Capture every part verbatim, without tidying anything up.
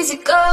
easy go.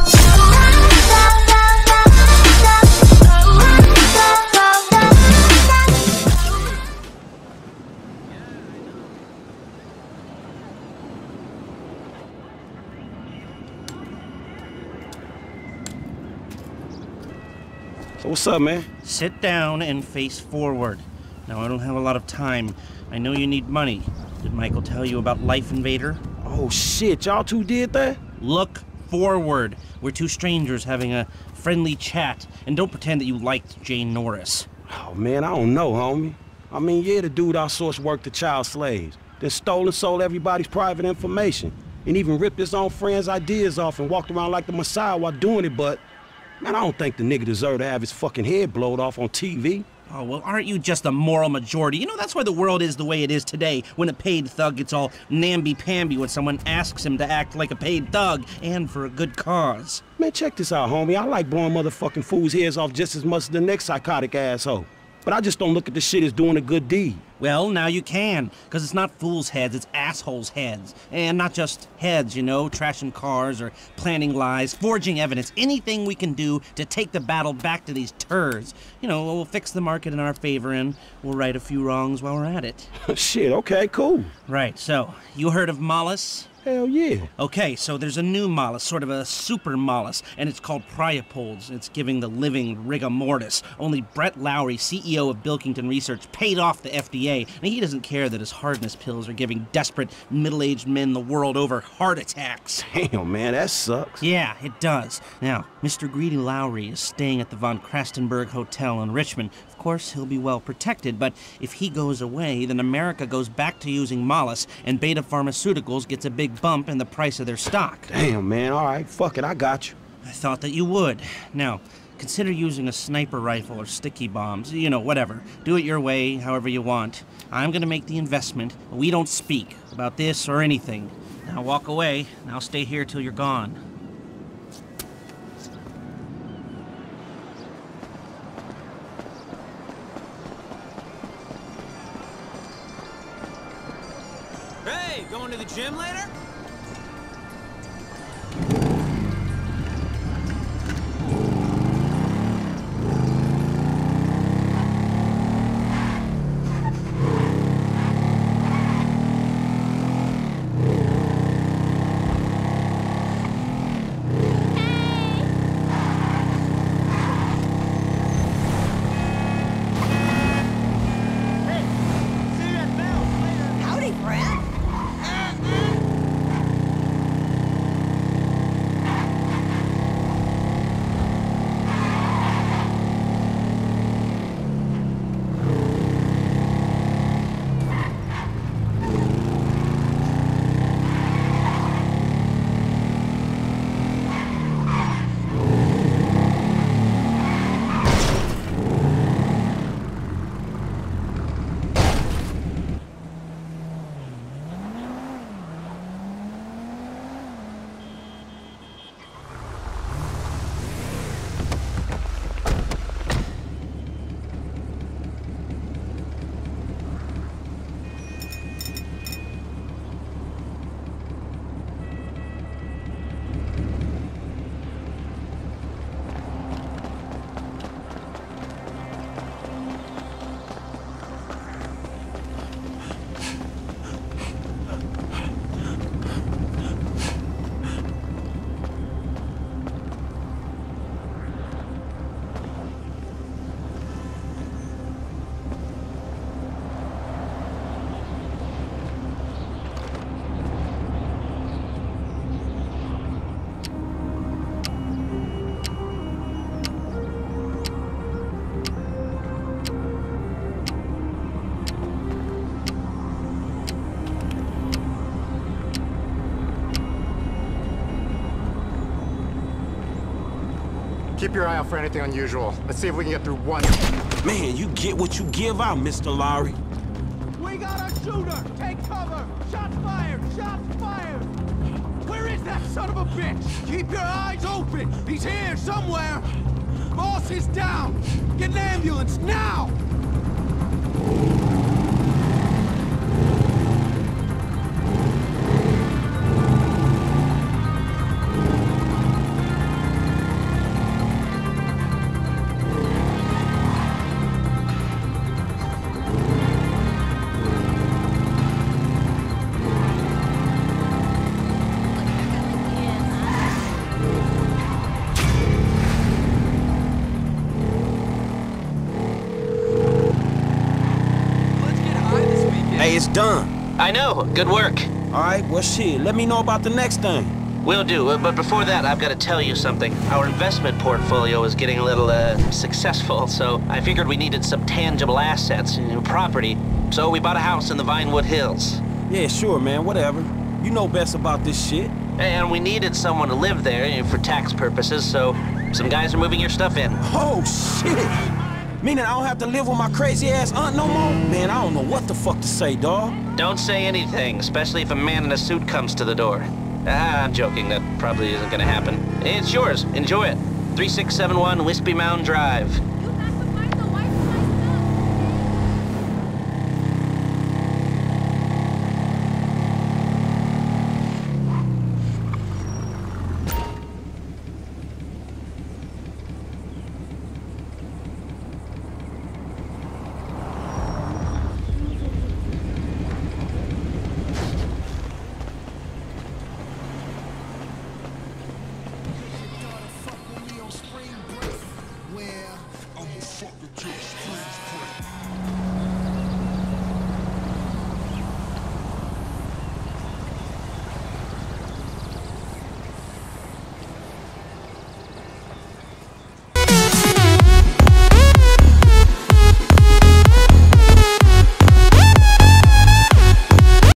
So what's up, man? Sit down and face forward. Now, I don't have a lot of time. I know you need money. Did Michael tell you about Life Invader? Oh, shit. Y'all two did that? Look forward. We're two strangers having a friendly chat. And don't pretend that you liked Jane Norris. Oh, man, I don't know, homie. I mean, yeah, the dude outsourced work to child slaves. Then stole and sold everybody's private information. And even ripped his own friends' ideas off and walked around like the Messiah while doing it, but... Man, I don't think the nigga deserved to have his fucking head blowed off on T V. Oh, well, aren't you just a moral majority? You know, that's why the world is the way it is today, when a paid thug gets all namby-pamby when someone asks him to act like a paid thug, and for a good cause. Man, check this out, homie. I like blowing motherfucking fools' heads off just as much as the next psychotic asshole. But I just don't look at the shit as doing a good deed. Well, now you can, because it's not fools' heads, it's assholes' heads. And not just heads, you know, trashing cars or planning lies, forging evidence, anything we can do to take the battle back to these turds. You know, we'll fix the market in our favor and we'll right a few wrongs while we're at it. Shit, okay, cool. Right, so, you heard of Mollis? Hell yeah. Okay, so there's a new mollusk, sort of a super mollusk, and it's called Priapods. It's giving the living rigor mortis. Only Brett Lowry, C E O of Bilkington Research, paid off the F D A, and he doesn't care that his hardness pills are giving desperate middle-aged men the world over heart attacks. Damn, man, that sucks. Yeah, it does. Now, Mister Greedy Lowry is staying at the Von Krastenberg Hotel in Richmond. Of course, he'll be well protected, but if he goes away, then America goes back to using mollusks, and Beta Pharmaceuticals gets a big bump in the price of their stock. Damn, man, all right, fuck it, I got you. I thought that you would. Now, consider using a sniper rifle or sticky bombs, you know, whatever. Do it your way, however you want. I'm gonna make the investment. We don't speak about this or anything. Now walk away, and I'll stay here till you're gone. Hey, going to the gym later? Keep your eye out for anything unusual. Let's see if we can get through one. Man, you get what you give out, Mister Lowry. We got a shooter! Take cover! Shots fired! Shots fired! Where is that son of a bitch? Keep your eyes open! He's here somewhere! Boss is down! Get an ambulance now! done. I know. Good work. All right, well, shit, let me know about the next thing. Will do, uh, but before that, I've got to tell you something. Our investment portfolio is getting a little, uh, successful, so I figured we needed some tangible assets, you know, property. So we bought a house in the Vinewood Hills. Yeah, sure, man, whatever. You know best about this shit. And we needed someone to live there, you know, for tax purposes, so some guys are moving your stuff in. Oh, shit! Meaning I don't have to live with my crazy-ass aunt no more? Man, I don't know what the fuck to say, dawg. Don't say anything, especially if a man in a suit comes to the door. Ah, I'm joking. That probably isn't gonna happen. It's yours. Enjoy it. three six seven one Wispy Mound Drive.